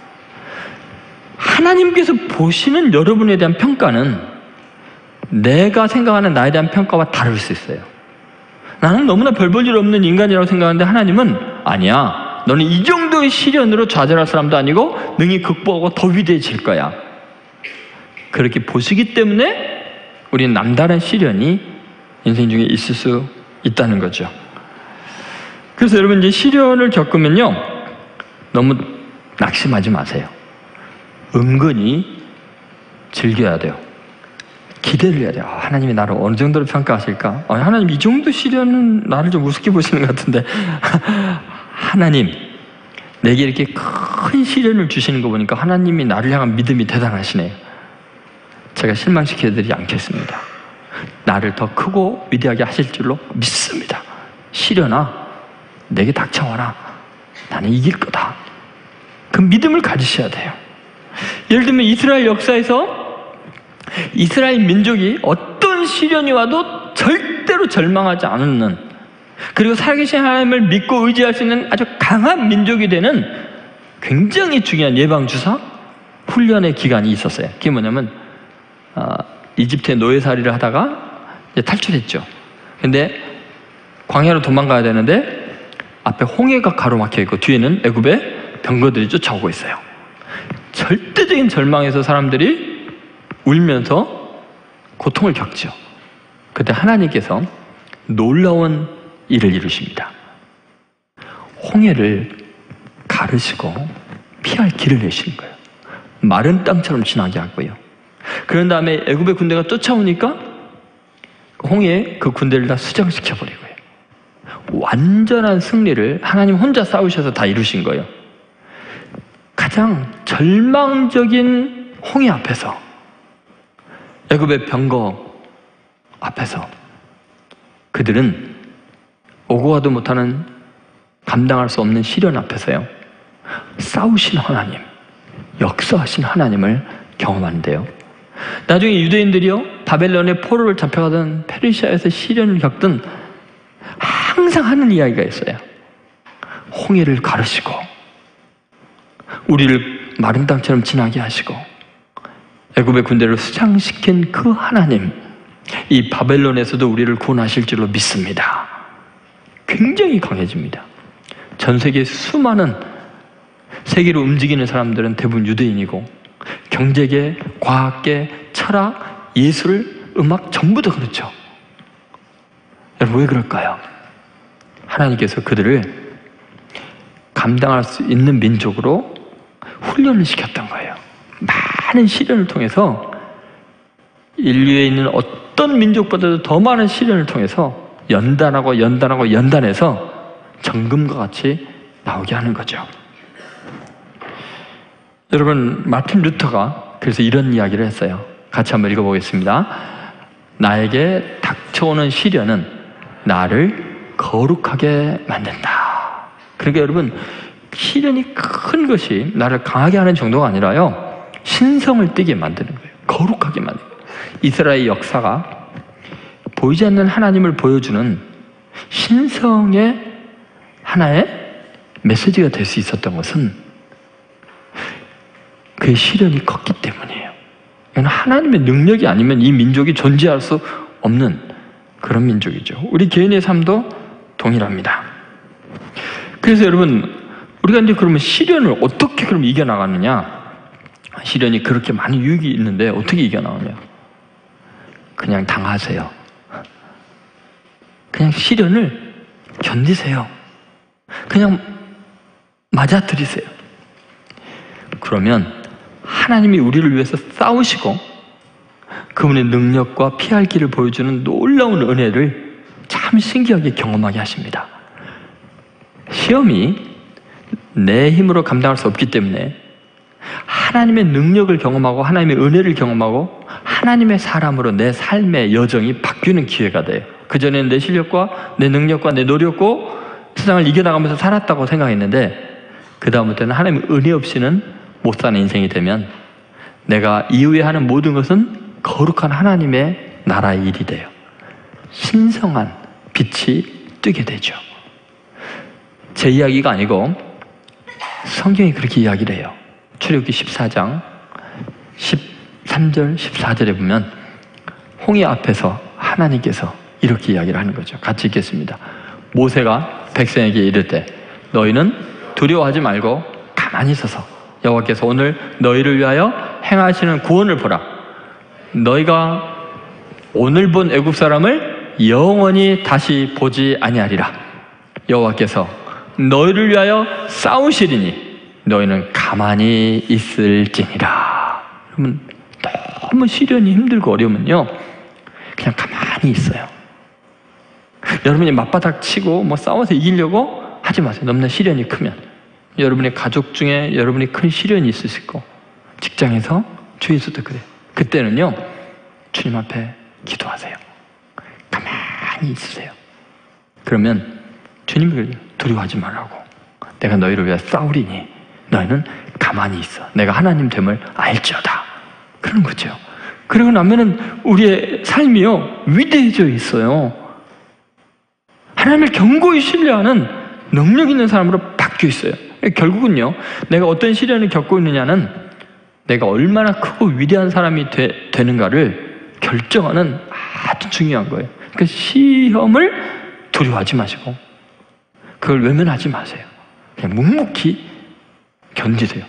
하나님께서 보시는 여러분에 대한 평가는 내가 생각하는 나에 대한 평가와 다를 수 있어요. 나는 너무나 별 볼 일 없는 인간이라고 생각하는데 하나님은 아니야, 너는 이 정도의 시련으로 좌절할 사람도 아니고 능히 극복하고 더 위대해질 거야. 그렇게 보시기 때문에 우리는 남다른 시련이 인생 중에 있을 수 있다는 거죠. 그래서 여러분, 이제 시련을 겪으면요, 너무 낙심하지 마세요. 은근히 즐겨야 돼요. 기대를 해야 돼요. 하나님이 나를 어느 정도로 평가하실까? 아, 하나님 이 정도 시련은 나를 좀 우습게 보시는 것 같은데 하나님, 내게 이렇게 큰 시련을 주시는 거 보니까 하나님이 나를 향한 믿음이 대단하시네요. 제가 실망시켜드리지 않겠습니다. 나를 더 크고 위대하게 하실 줄로 믿습니다. 시련아, 내게 닥쳐와라. 나는 이길 거다. 그 믿음을 가지셔야 돼요. 예를 들면 이스라엘 역사에서 이스라엘 민족이 어떤 시련이 와도 절대로 절망하지 않는, 그리고 살아계신 하나님을 믿고 의지할 수 있는 아주 강한 민족이 되는 굉장히 중요한 예방주사 훈련의 기간이 있었어요. 그게 뭐냐면 어, 이집트의 노예살이를 하다가 이제 탈출했죠. 근데 광야로 도망가야 되는데 앞에 홍해가 가로막혀 있고 뒤에는 애굽의 병거들이 쫓아오고 있어요. 절대적인 절망에서 사람들이 울면서 고통을 겪죠. 그때 하나님께서 놀라운 일을 이루십니다. 홍해를 가르시고 피할 길을 내시는 거예요. 마른 땅처럼 지나게 하고요. 그런 다음에 애굽의 군대가 쫓아오니까 홍해 그 군대를 다 수장시켜 버리고요. 완전한 승리를 하나님 혼자 싸우셔서 다 이루신 거예요. 가장 절망적인 홍해 앞에서, 애굽의 병거 앞에서 그들은 오고 가도 못하는, 감당할 수 없는 시련 앞에서요, 싸우신 하나님, 역사하신 하나님을 경험하는데요. 나중에 유대인들이요, 바벨론의 포로를 잡혀가던 페르시아에서 시련을 겪던 항상 하는 이야기가 있어요. 홍해를 가르시고 우리를 마른 땅처럼 지나게 하시고 애굽의 군대를 수장시킨 그 하나님, 이 바벨론에서도 우리를 구원하실 줄로 믿습니다. 굉장히 강해집니다. 전 세계 수많은 세계로 움직이는 사람들은 대부분 유대인이고, 경제계, 과학계, 철학, 예술, 음악 전부 다 그렇죠. 여러분, 왜 그럴까요? 하나님께서 그들을 감당할 수 있는 민족으로 훈련을 시켰던 거예요. 많은 시련을 통해서, 인류에 있는 어떤 민족보다도 더 많은 시련을 통해서 연단하고 연단하고 연단해서 정금과 같이 나오게 하는 거죠. 여러분, 마틴 루터가 그래서 이런 이야기를 했어요. 같이 한번 읽어보겠습니다. 나에게 닥쳐오는 시련은 나를 거룩하게 만든다. 그러니까 여러분, 시련이 큰 것이 나를 강하게 하는 정도가 아니라요, 신성을 띠게 만드는 거예요. 거룩하게 만드는 거예요. 이스라엘의 역사가 보이지 않는 하나님을 보여주는 신성의 하나의 메시지가 될 수 있었던 것은 그의 시련이 컸기 때문이에요. 이건 하나님의 능력이 아니면 이 민족이 존재할 수 없는 그런 민족이죠. 우리 개인의 삶도 동일합니다. 그래서 여러분, 우리가 이제 그러면 시련을 어떻게 그럼 이겨나가느냐? 시련이 그렇게 많은 유익이 있는데 어떻게 이겨나가냐? 그냥 당하세요. 그냥 시련을 견디세요. 그냥 맞아들이세요. 그러면 하나님이 우리를 위해서 싸우시고 그분의 능력과 피할 길을 보여주는 놀라운 은혜를 참 신기하게 경험하게 하십니다. 시험이 내 힘으로 감당할 수 없기 때문에 하나님의 능력을 경험하고 하나님의 은혜를 경험하고 하나님의 사람으로 내 삶의 여정이 바뀌는 기회가 돼요. 그전에는 내 실력과 내 능력과 내 노력과 세상을 이겨나가면서 살았다고 생각했는데, 그 다음부터는 하나님의 은혜 없이는 못 사는 인생이 되면 내가 이후에 하는 모든 것은 거룩한 하나님의 나라의 일이 돼요. 신성한 빛이 뜨게 되죠. 제 이야기가 아니고 성경이 그렇게 이야기를 해요. 출애굽기 십사 장 십삼 절 십사 절에 보면 홍해 앞에서 하나님께서 이렇게 이야기를 하는 거죠. 같이 읽겠습니다. 모세가 백성에게 이르되 너희는 두려워하지 말고 가만히 있어서 여호와께서 오늘 너희를 위하여 행하시는 구원을 보라. 너희가 오늘 본 애굽 사람을 영원히 다시 보지 아니하리라. 여호와께서 너희를 위하여 싸우시리니 너희는 가만히 있을지니라. 그러면 너무 시련이 힘들고 어려우면요, 그냥 가만히 있어요. 여러분이 맞바닥 치고 뭐 싸워서 이기려고 하지 마세요. 너무나 시련이 크면. 여러분의 가족 중에 여러분이 큰 시련이 있을 수 있고, 직장에서, 주위에서도 그래요. 그때는요, 주님 앞에 기도하세요. 가만히 있으세요. 그러면 주님을 두려워하지 말라고. 내가 너희를 위해 싸우리니 너희는 가만히 있어. 내가 하나님 됨을 알지어다. 그런 거죠. 그러고 나면은 우리의 삶이요, 위대해져 있어요. 하나님을 견고히 신뢰하는 능력 있는 사람으로 바뀌어 있어요. 결국은요, 내가 어떤 시련을 겪고 있느냐는 내가 얼마나 크고 위대한 사람이 되, 되는가를 결정하는 아주 중요한 거예요. 그러니까 시험을 두려워하지 마시고 그걸 외면하지 마세요. 그냥 묵묵히 견디세요.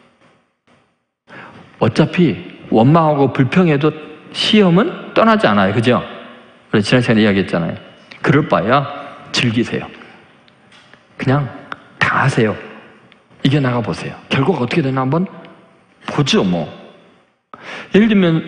어차피 원망하고 불평해도 시험은 떠나지 않아요. 그죠? 우리 지난 시간에 이야기했잖아요. 그럴 바에야 즐기세요. 그냥 당하세요. 이겨나가 보세요. 결과가 어떻게 되나 한번 보죠, 뭐. 예를 들면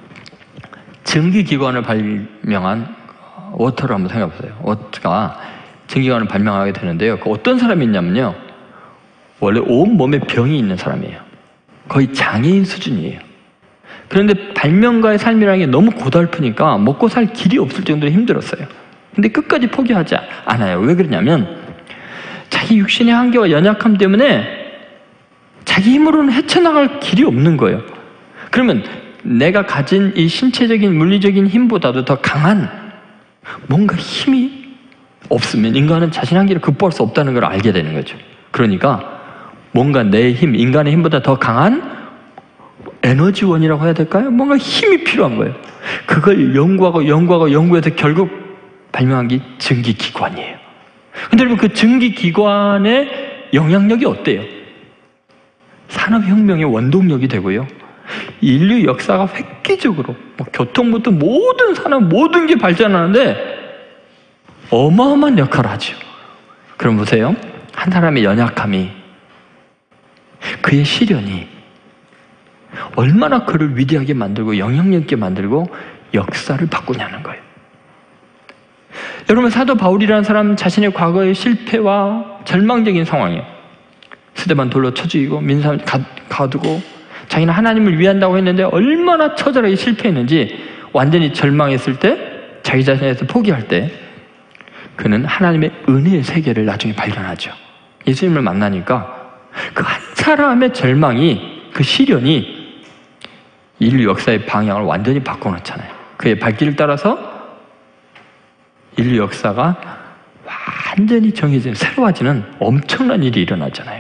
증기기관을 발명한 워터를 한번 생각해 보세요. 워터가 증기기관을 발명하게 되는데요. 그 어떤 사람이 있냐면요, 원래 온몸에 병이 있는 사람이에요. 거의 장애인 수준이에요. 그런데 발명가의 삶이라는 게 너무 고달프니까 먹고 살 길이 없을 정도로 힘들었어요. 근데 끝까지 포기하지 않아요. 왜 그러냐면 자기 육신의 한계와 연약함 때문에 자기 힘으로는 헤쳐나갈 길이 없는 거예요. 그러면 내가 가진 이 신체적인 물리적인 힘보다도 더 강한 뭔가 힘이 없으면 인간은 자신 한계를 극복할 수 없다는 걸 알게 되는 거죠. 그러니까 뭔가 내 힘, 인간의 힘보다 더 강한 에너지원이라고 해야 될까요? 뭔가 힘이 필요한 거예요. 그걸 연구하고 연구하고 연구해서 결국 발명한 게 증기기관이에요. 근데 여러분, 그 증기기관의 영향력이 어때요? 산업혁명의 원동력이 되고요, 인류 역사가 획기적으로 뭐 교통부터 모든 산업 모든 게 발전하는데 어마어마한 역할을 하죠. 그럼 보세요, 한 사람의 연약함이, 그의 시련이 얼마나 그를 위대하게 만들고 영향력 있게 만들고 역사를 바꾸냐는 거예요. 여러분, 사도 바울이라는 사람 자신의 과거의 실패와 절망적인 상황이에요. 스데반 돌로 쳐 죽이고 민사 가두고 자기는 하나님을 위한다고 했는데 얼마나 처절하게 실패했는지, 완전히 절망했을 때, 자기 자신에서 포기할 때 그는 하나님의 은혜의 세계를 나중에 발견하죠. 예수님을 만나니까 그 한 사람의 절망이, 그 시련이 인류 역사의 방향을 완전히 바꿔놓잖아요. 그의 발길을 따라서 인류 역사가 완전히 정해지는, 새로워지는 엄청난 일이 일어나잖아요.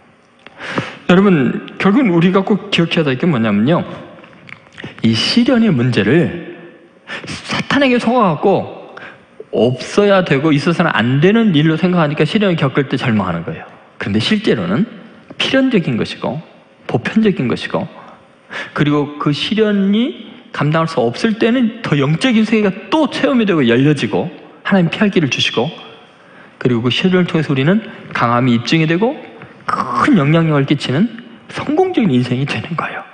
여러분, 결국은 우리가 꼭 기억해야 될 게 뭐냐면요, 이 시련의 문제를 사탄에게 속아갖고 없어야 되고 있어서는 안 되는 일로 생각하니까 시련을 겪을 때 절망하는 거예요. 그런데 실제로는 필연적인 것이고 보편적인 것이고, 그리고 그 시련이 감당할 수 없을 때는 더 영적인 세계가 또 체험이 되고 열려지고 하나님 피할 길을 주시고, 그리고 그 시련을 통해서 우리는 강함이 입증이 되고 큰 영향력을 끼치는 성공적인 인생이 되는 거예요.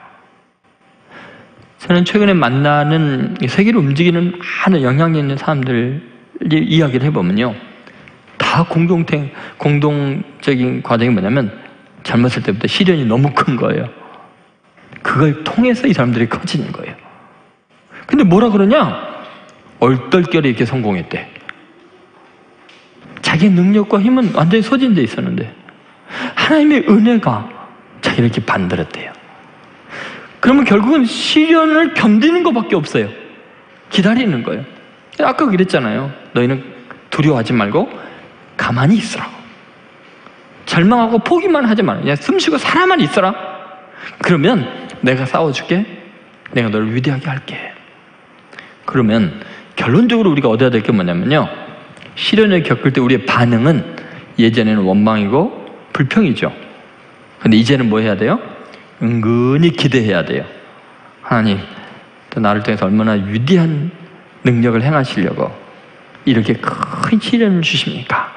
저는 최근에 만나는 세계를 움직이는 많은 영향력 있는 사람들 이야기를 해보면요, 다 공동된, 공동적인 과정이 뭐냐면 젊었을 때부터 시련이 너무 큰 거예요. 그걸 통해서 이 사람들이 커지는 거예요. 근데 뭐라 그러냐? 얼떨결에 이렇게 성공했대. 자기의 능력과 힘은 완전히 소진되어 있었는데 하나님의 은혜가 자기를 이렇게 만들었대요. 그러면 결국은 시련을 견디는 것밖에 없어요. 기다리는 거예요. 아까 그랬잖아요. 너희는 두려워하지 말고 가만히 있으라고. 절망하고 포기만 하지 말고 그냥 숨쉬고 살아만 있어라. 그러면 내가 싸워줄게. 내가 너를 위대하게 할게. 그러면 결론적으로 우리가 얻어야 될 게 뭐냐면요, 시련을 겪을 때 우리의 반응은 예전에는 원망이고 불평이죠. 근데 이제는 뭐 해야 돼요? 은근히 기대해야 돼요. 하나님, 또 나를 통해서 얼마나 위대한 능력을 행하시려고 이렇게 큰 시련을 주십니까?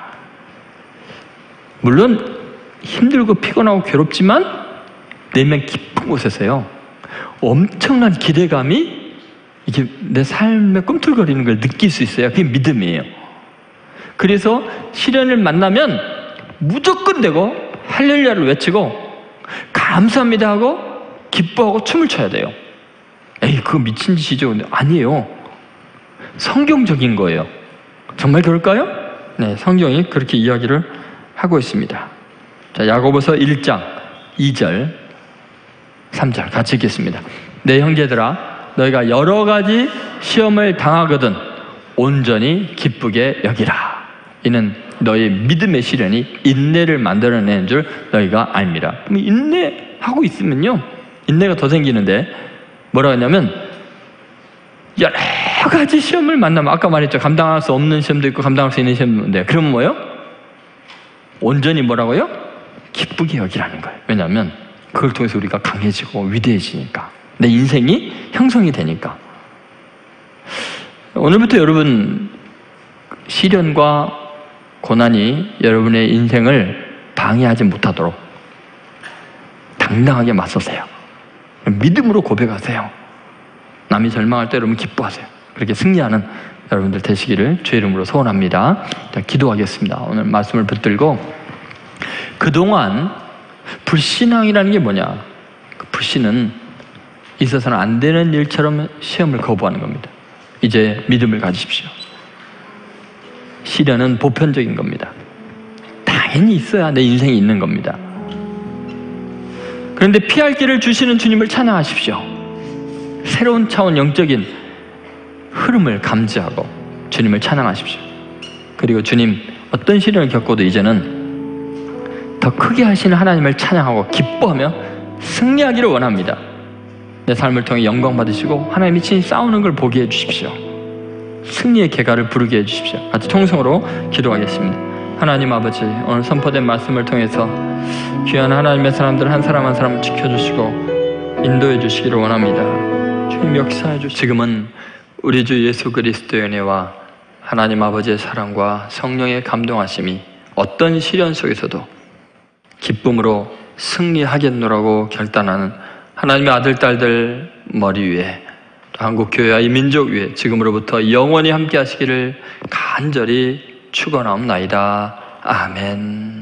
물론 힘들고 피곤하고 괴롭지만 내면 깊은 곳에서요, 엄청난 기대감이 이게 내 삶에 꿈틀거리는 걸 느낄 수 있어요. 그게 믿음이에요. 그래서 시련을 만나면 무조건 되고 할렐루야를 외치고 감사합니다 하고 기뻐하고 춤을 춰야 돼요. 에이, 그거 미친 짓이죠. 근데 아니에요. 성경적인 거예요. 정말 그럴까요? 네, 성경이 그렇게 이야기를 하고 있습니다. 자, 야고보서 일 장 이 절 삼 절 같이 읽겠습니다. 내 형제들아, 너희가 여러 가지 시험을 당하거든 온전히 기쁘게 여기라. 이는 너희 믿음의 시련이 인내를 만들어내는 줄 너희가 압니다. 인내하고 있으면요, 인내가 더 생기는데 뭐라고 하냐면, 여러 가지 시험을 만나면, 아까 말했죠, 감당할 수 없는 시험도 있고 감당할 수 있는 시험도 있는데, 그럼 뭐예요? 온전히 뭐라고요? 기쁘게 여기라는 거예요. 왜냐하면 그걸 통해서 우리가 강해지고 위대해지니까, 내 인생이 형성이 되니까. 오늘부터 여러분, 시련과 고난이 여러분의 인생을 방해하지 못하도록 당당하게 맞서세요. 믿음으로 고백하세요. 남이 절망할 때 여러분 기뻐하세요. 그렇게 승리하는 여러분들 되시기를 주의 이름으로 소원합니다. 자, 기도하겠습니다. 오늘 말씀을 붙들고 그동안 불신앙이라는 게 뭐냐? 그 불신은 있어서는 안 되는 일처럼 시험을 거부하는 겁니다. 이제 믿음을 가지십시오. 시련은 보편적인 겁니다. 당연히 있어야 내 인생이 있는 겁니다. 그런데 피할 길을 주시는 주님을 찬양하십시오. 새로운 차원 영적인 흐름을 감지하고 주님을 찬양하십시오. 그리고 주님 어떤 시련을 겪어도 이제는 더 크게 하시는 하나님을 찬양하고 기뻐하며 승리하기를 원합니다. 내 삶을 통해 영광 받으시고 하나님이 친히 싸우는 걸 보게 해주십시오. 승리의 계가를 부르게 해주십시오. 같이 통성으로 기도하겠습니다. 하나님 아버지, 오늘 선포된 말씀을 통해서 귀한 하나님의 사람들 한 사람 한 사람을 지켜주시고 인도해 주시기를 원합니다. 주님 역사해 주시고 지금은 우리 주 예수 그리스도의 은혜와 하나님 아버지의 사랑과 성령의 감동하심이 어떤 시련 속에서도 기쁨으로 승리하겠노라고 결단하는 하나님의 아들, 딸들 머리 위에 또 한국교회와 이 민족 위에 지금으로부터 영원히 함께 하시기를 간절히 축원하옵나이다. 아멘.